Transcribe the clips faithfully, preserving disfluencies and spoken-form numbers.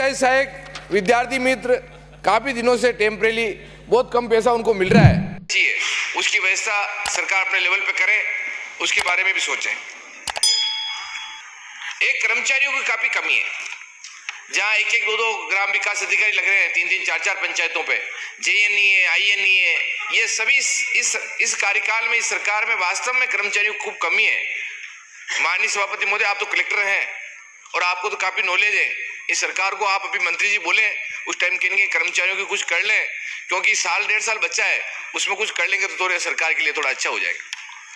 पंचायत सहायक विद्यार्थी मित्र काफी दिनों से टेम्परेरी बहुत कम पैसा उनको मिल रहा है, उसकी व्यवस्था सरकार अपने लेवल पे करे, उसके बारे में भी सोचें। एक कर्मचारियों की काफी कमी है, जहां एक एक दो दो ग्राम विकास अधिकारी लग रहे हैं, तीन तीन चार चार पंचायतों पे, जेएन नहीं है, आईएन नहीं है। ये सभी इस इस कार्यकाल में इस सरकार में वास्तव में कर्मचारियों की खूब कमी है। माननीय सभापति महोदय, आप तो कलेक्टर हैं और आपको तो काफी नॉलेज है इस सरकार को। आप अभी मंत्री जी बोले उस टाइम के इनके कर्मचारियों की कुछ कर लें, क्योंकि साल डेढ़ साल बच्चा है, उसमें कुछ कर लेंगे तो थोड़े सरकार के लिए थोड़ा अच्छा हो जाएगा।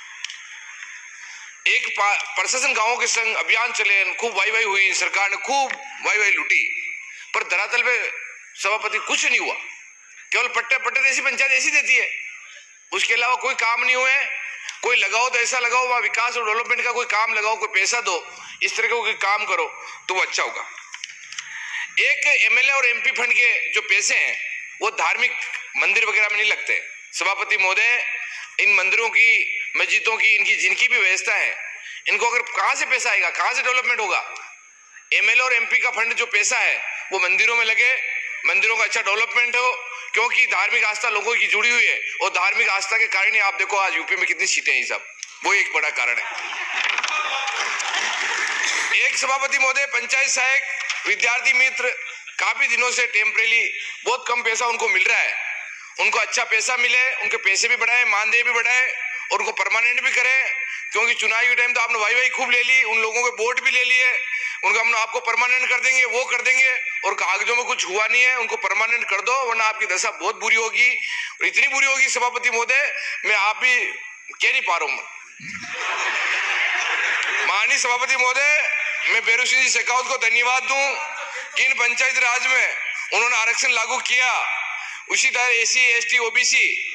एक प्रशासन गांवों के संग अभियान चले, खूब वाई वाई हुई, सरकार ने खूब वाई वाई लूटी, पर धरातल पे सभापति कुछ नहीं हुआ। केवल पट्टे पट्टे ऐसी पंचायत ऐसी देती है, उसके अलावा कोई काम नहीं हुए। कोई लगाओ तो ऐसा लगाओ, वहां विकास और डेवलपमेंट का कोई काम लगाओ, कोई पैसा दो, इस तरह का कोई काम करो तो वो अच्छा होगा। एक एमएलए और एमपी फंड के जो पैसे हैं वो धार्मिक मंदिर वगैरह में नहीं लगते। सभापति महोदय, इन मंदिरों की, मस्जिदों की, इनकी जिनकी भी व्यवस्था है, इनको अगर कहां से पैसा आएगा, कहां से डेवलपमेंट होगा? एमएलए और एमपी का फंड जो पैसा है वो मंदिरों में लगे, मंदिरों का अच्छा डेवलपमेंट हो, क्योंकि धार्मिक आस्था लोगों की जुड़ी हुई है और धार्मिक आस्था के कारण ही आप देखो आज यूपी में कितनी सीटें हैं सब, वो एक बड़ा कारण है। एक सभापति महोदय, पंचायत सहायक विद्यार्थी मित्र काफी दिनों से टेम्परेरी बहुत कम पैसा उनको मिल रहा है, उनको अच्छा पैसा मिले, उनके पैसे भी बढ़ाए, मानदेय भी बढ़ाए और उनको परमानेंट भी करें, क्योंकि चुनाव के टाइम तो आपने वाई वाई खूब ले ली, उन लोगों के वोट भी ले लिए, उनका हम आपको परमानेंट कर देंगे, वो कर देंगे, और कागजों में कुछ हुआ नहीं है, उनको परमानेंट कर दो, वरना आपकी दशा बहुत बुरी होगी। और इतनी बुरी होगी सभापति महोदय, मैं आप भी कह नहीं पा रहा हूं। माननीय सभापति महोदय, मैं बेरू सिंह जी शेखावत को धन्यवाद दूं कि इन पंचायत राज में उन्होंने आरक्षण लागू किया, उसी तरह एसी एसटी ओबीसी